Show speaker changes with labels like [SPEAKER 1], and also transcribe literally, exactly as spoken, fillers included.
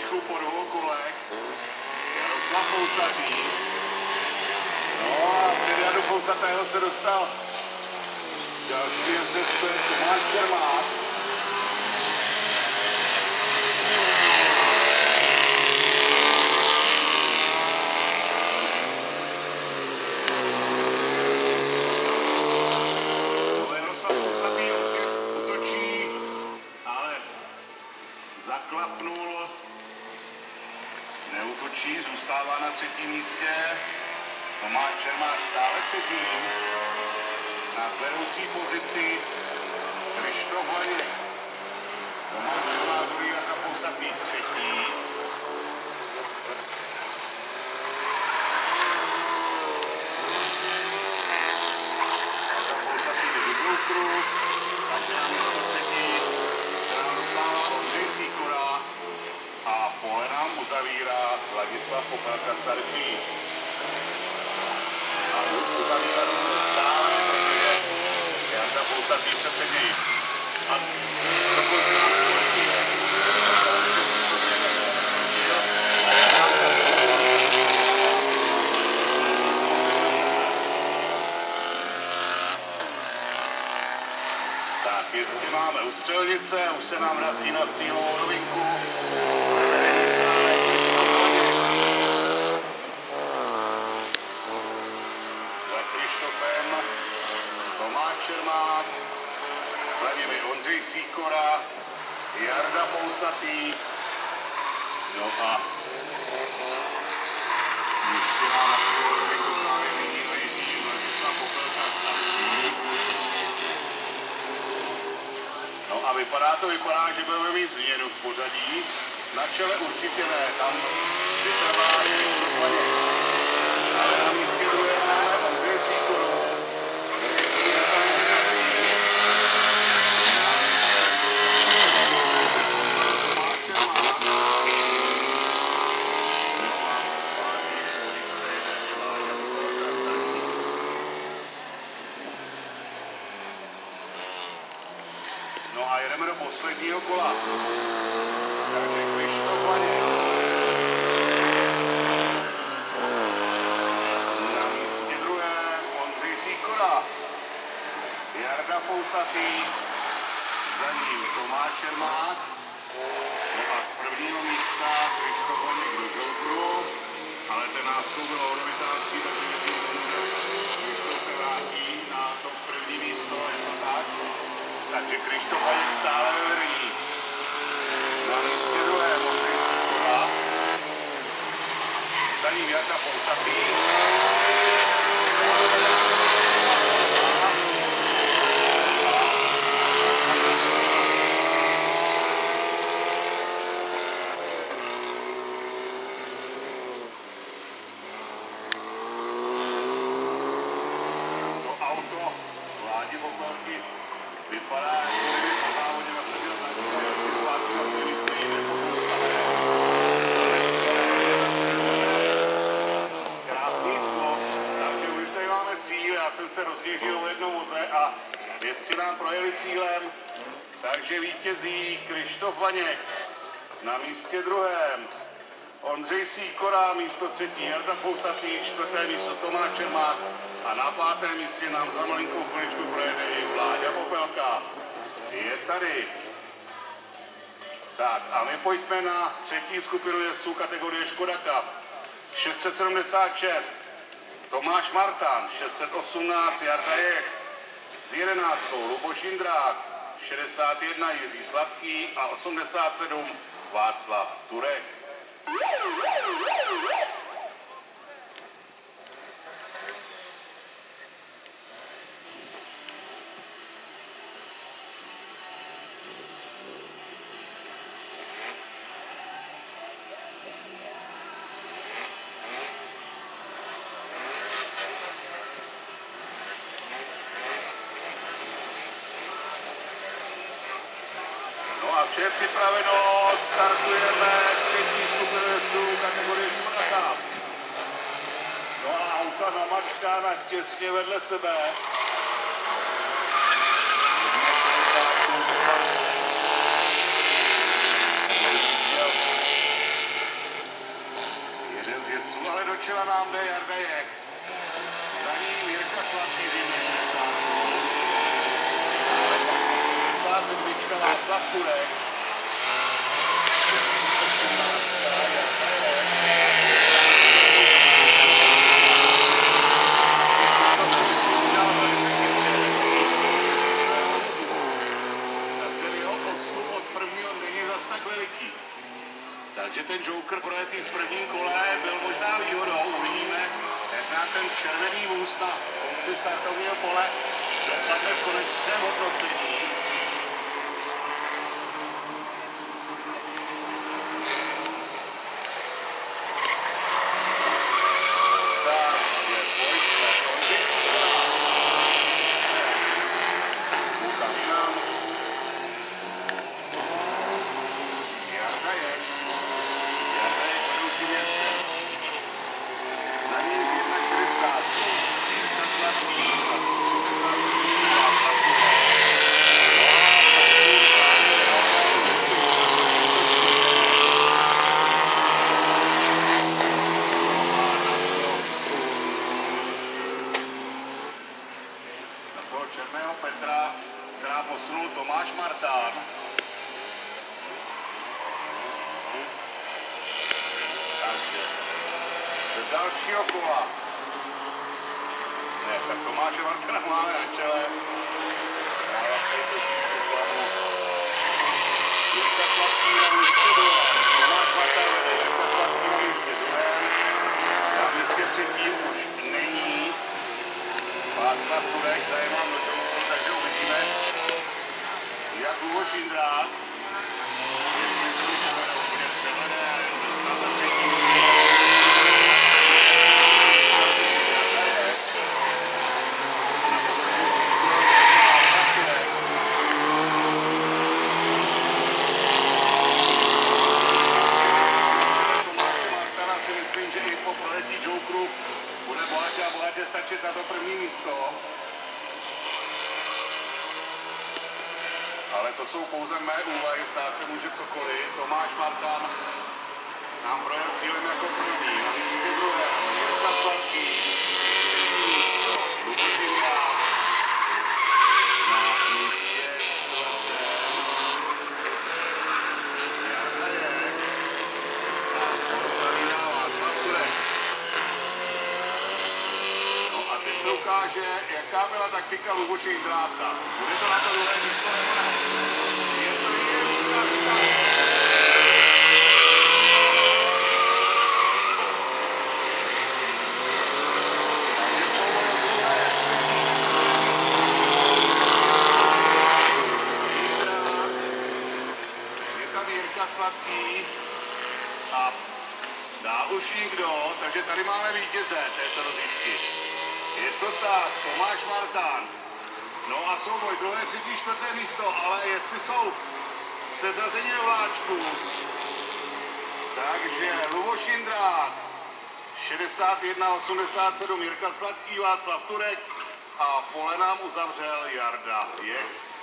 [SPEAKER 1] kolečku po dvou kolech. Jaroslav Fousatý. No a před Jadu Fousatého se dostal další jezdec, to je Tomáš Čermák. Zaklapnul, neutočí, zůstává na třetím místě. Tomáš Čermák stále třetím. Na vedoucí pozici Krištof Vaněk. Tomáš Čermák, druhý a Fousatý třetí. A Fousatý jde do druhou kruh. Takže na místo třetí se nám dostává Ondřej Sýkora a pole nám uzavírá Ladislav Popelka starší. A uzavírá to stále, protože Jarda Fousatý se před něj. A dokonce nám století. Tak, jezdci máme u střelnice, už se nám vrací na cílovou rovinku. Za Krištofem Tomáš Čermák, za nimi Ondřej Sýkora, Jarda Fousatý. No a ještě nám na cílovou rovinku právě nyní leží Ladislav Popelka starší. No a vypadá to, vypadá, že budeme mít změnu v pořadí. Na čele určitě ne, tam vytrvá Krištof Vaněk. Ale na místě druhé máme Ondřeje Sýkoru. Třetí je tam Fousatý. No a jedeme do posledního kola. Takže Krištof Vaněk. Na místě druhé Ondřej Sýkora. Jarda Fousatý. Za ním Tomáš Čermák. No a z prvního místa Krištof Vaněk do Jokeru. Ale ten náskok byl obrovitánský, takže Krištof se vrátí na to první místo, je to tak. Takže Krištof Vaněk stále ve vedení. Na místě druhé Ondřej Sýkora. Za ním Jarda Fousatý. To auto Vládi Popelky vypadá, jako kdyby po závodě na sebe zajímavé zpátky na silnici nepodlouchané. Krásný skvost, takže už tady máme cíl, já jsem se rozběžil v jednom voze a jezdci nám projeli cílem, takže vítězí Krištof Vaněk. Na místě druhém Ondřej Sýkora, místo třetí Jarda Fousatý, čtvrté místo Tomáš Čermák a na pátém místě nám za malinkou chviličku projede i Vláďa Popelka. Je tady. Tak a my pojďme na třetí skupinu jezdců kategorie Škoda Cup. šest set sedmdesát šest Tomáš Martan, šest set osmnáct Jarda Jech, s jedenáctkou Luboš Jindrák, šedesát jedna Jiří Sladký a osmdesát sedm Václav Turek. A vše je připraveno, startujeme třetí skupinu jezdců kategorie Škoda Cup. No a auta namačkána těsně vedle sebe. Tomášela nám jde Jarda Jek. Za ním Jirka Sladký z jedna šedesát. šedesát sedm Václav Turek. Takže ten Joker projetý v prvním kole byl možná výhodou. Uvidíme, jak na ten červený vůz na konci startovního pole dopadne v konečném hodnocení. Takže pojďme, končistá. Ukavinám. Jarda Jek. Za ním jedna šedesát. Jirka Sladký. osmdesát sedm Václav Turek. Na toho černého Petra se nám posunul Tomáš Martán. Z dalšího kola. Ne, tak Tomáše Martana máme na čele. Jirka Sladký na místě druhém. Tomáš Martan vede. Jirka Sladký na místě druhém. Na místě třetím už není Václav Turek. Tady mám do čemu, takže uvidíme, jak Luboš Jindrák. Jestli se mi povede úplně převede a jenom dostal za třetí. Bude bohatě a bohatě stačit na to první místo. Ale to jsou pouze mé úvahy, stát se může cokoliv. Tomáš Martan nám projel cílem jako první. Na místě druhém Jirka Sladký. Místo Luboš Jindrák. Na místě čtvrtém Jarda Jek. A Porcelina Václav Turek. Teď se ukáže, jaká byla taktika Luboše Jindráka. Bude to na to druhé místo nebo ne? Je to jedna Takže souboj o druhé. Jindrák. Je tam Jirka Sladký. A dál už nikdo, takže tady máme vítěze této rozjížďky. Je to tak, Tomáš Martán. No a souboj druhé, třetí, čtvrté místo, ale jestli jsou seřazení ve vláčku. Takže Luboš Jindrák, šedesát jedna osmdesát sedm Jirka Sladký, Václav Turek a pole nám uzavřel Jarda Jek.